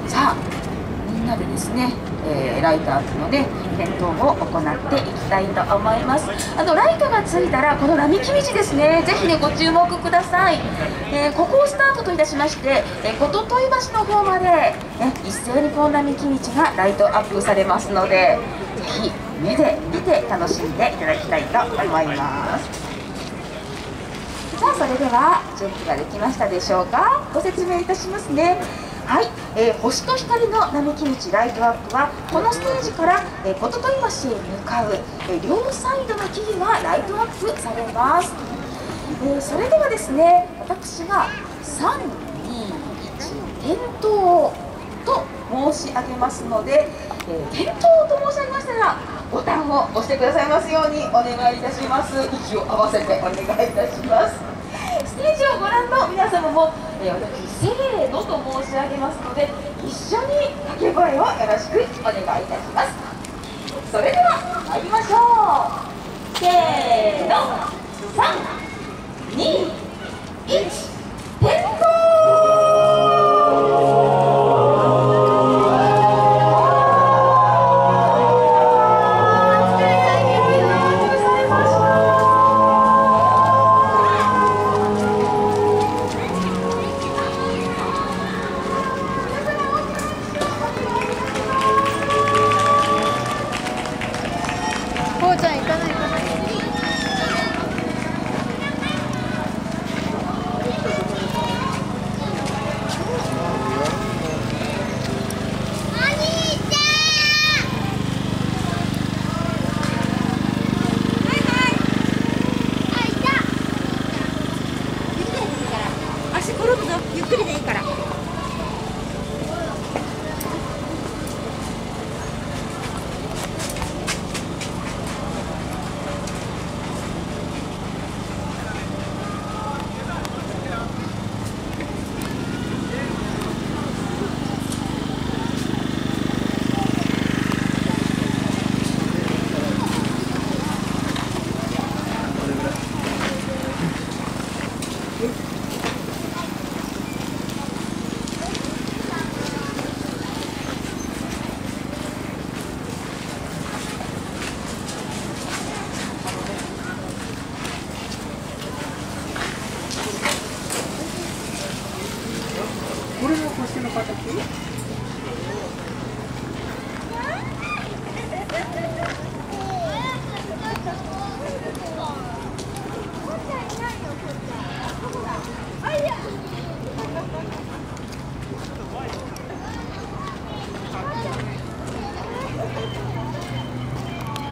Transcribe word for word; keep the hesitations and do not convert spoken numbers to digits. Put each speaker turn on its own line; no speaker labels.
さあみんなでですね、えー、ライトアップのね点灯を行っていきたいと思います。あのライトがついたらこの並木道ですね、ぜひねご注目ください。えー、ここをスタートといたしまして、えー、琴戸橋の方まで、ね、一斉にこの並木道がライトアップされますので、ぜひ目で見て楽しんでいただきたいと思います。さあそれでは準備ができましたでしょうか。ご説明いたしますね。はい、えー、星と光の並木道ライトアップはこのステージから、えー、琴戸橋へ向かう、えー、両サイドの木々がライトアップされます。えー、それではですね、私がさんにいち点灯と申し上げますので、えー、点灯と申し上げましたらボタンを押してくださいますようにお願いいたします。息を合わせてお願いいたします。ステージをご覧の皆様も、えー、私せーのと申し上げますので、一緒に掛け声をよろしくお願いいたします。それでは参りましょう。せーの、さんにいち点灯。
こうちゃん行かない行かない。足転ぶぞ、ゆっくりでいいから。
これが星の形？